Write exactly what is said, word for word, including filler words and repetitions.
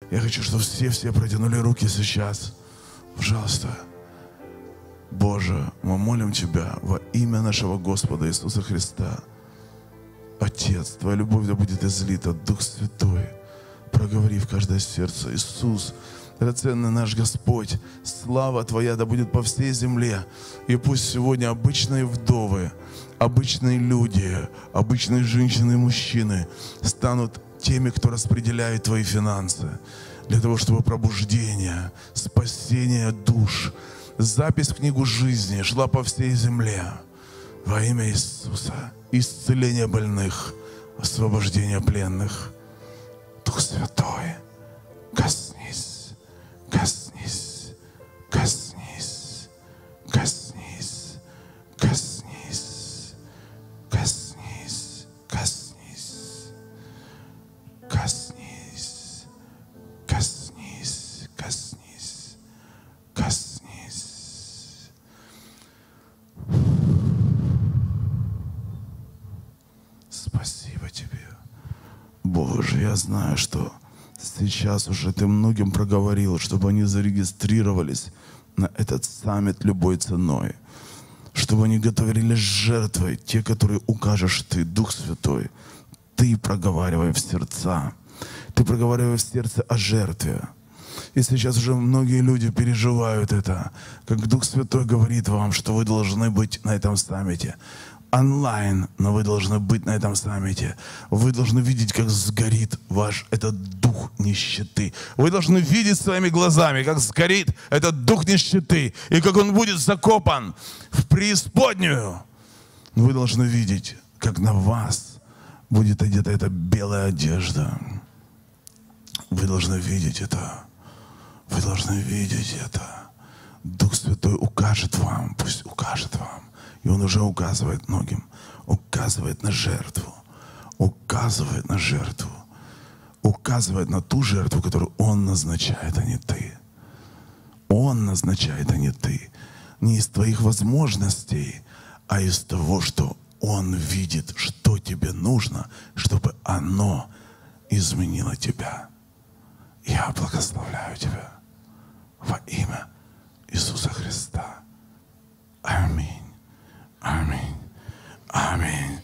Я хочу, чтобы все-все протянули руки сейчас. Пожалуйста. Боже, мы молим Тебя во имя нашего Господа Иисуса Христа. Отец, Твоя любовь да будет излита, Дух Святой, проговори в каждое сердце. Иисус, драгоценный наш Господь, слава Твоя да будет по всей земле. И пусть сегодня обычные вдовы, обычные люди, обычные женщины и мужчины станут теми, кто распределяет Твои финансы, для того, чтобы пробуждение, спасение душ, запись в книгу жизни шла по всей земле. Во имя Иисуса. Исцеление больных, освобождение пленных. Дух Святой, коснись, коснись, коснись, коснись, коснись, коснись, коснись, коснись, коснись, коснись, коснись. Спасибо Тебе. Боже, я знаю, что сейчас уже Ты многим проговорил, чтобы они зарегистрировались на этот саммит любой ценой, чтобы они готовили жертвы, те, которые укажешь Ты, Дух Святой. Ты проговаривай в сердца, Ты проговаривай в сердце о жертве. И сейчас уже многие люди переживают это, как Дух Святой говорит вам, что вы должны быть на этом саммите. Онлайн, но вы должны быть на этом саммите. Вы должны видеть, как сгорит ваш этот дух нищеты. Вы должны видеть своими глазами, как сгорит этот дух нищеты, и как он будет закопан в преисподнюю. Вы должны видеть, как на вас будет одета эта белая одежда. Вы должны видеть это. Вы должны видеть это. Дух Святой укажет вам, пусть укажет вам. И Он уже указывает многим, указывает на жертву, указывает на жертву, указывает на ту жертву, которую Он назначает, а не ты. Он назначает, а не ты. Не из твоих возможностей, а из того, что Он видит, что тебе нужно, чтобы оно изменило тебя. Я благословляю тебя во имя Иисуса Христа. Аминь. Аминь. Аминь.